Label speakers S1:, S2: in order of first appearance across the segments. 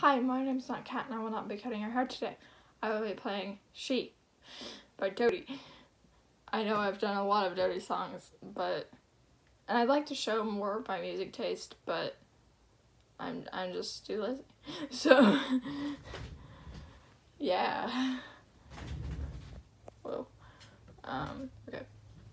S1: Hi, my name's not Kat and I will not be cutting your hair today. I will be playing She by Dodie. I know I've done a lot of Dodie songs, and I'd like to show more of my music taste, but I'm just too lazy. So, yeah. Whoa. Okay.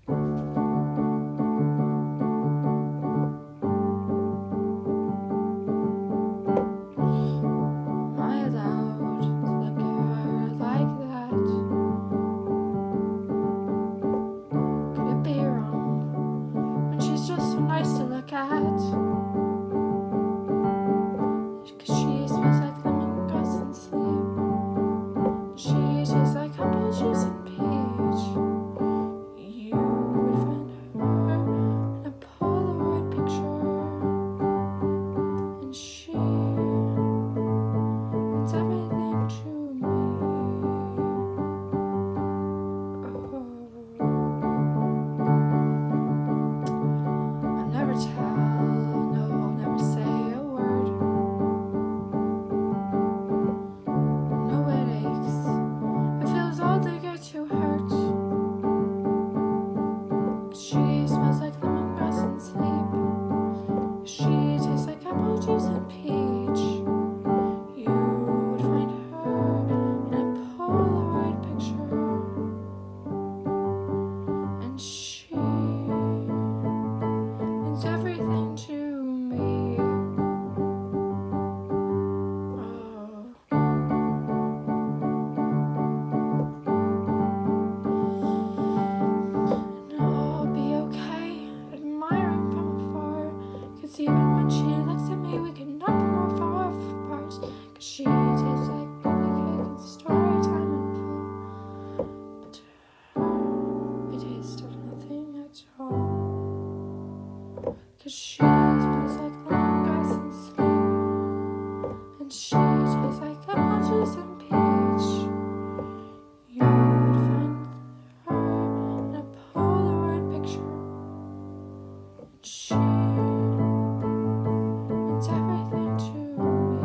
S1: Nice to look at, 'cause she smells like lemongrass and sleep. She tastes like apple juice and peach. You would find her in a Polaroid picture, and she means everything to me. Never tell, no, I'll never say a word. No, it aches, it feels odd to get too hurt. She smells like lemongrass and sleep. She tastes like apple juice and peach. You would find her in a Polaroid picture, and she everything to me. Oh. And I'll be okay, admiring from afar, 'cause even when she looks at me, we cannot be more far apart. 'Cause she tastes like pancake and story time and full, but to her, it tasted nothing at all. 'Cause she smells like lemongrass and sleep, and she tastes like apple juice and peach. You would find her in a Polaroid picture, and she means everything to me.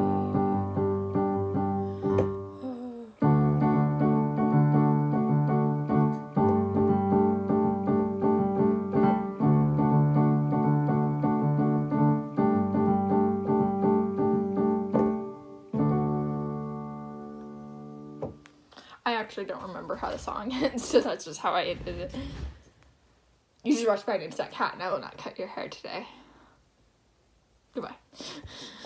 S1: I actually don't remember how the song ends, so that's just how I ended it. You should watch my name's not Kat and I will not cut your hair today. Goodbye.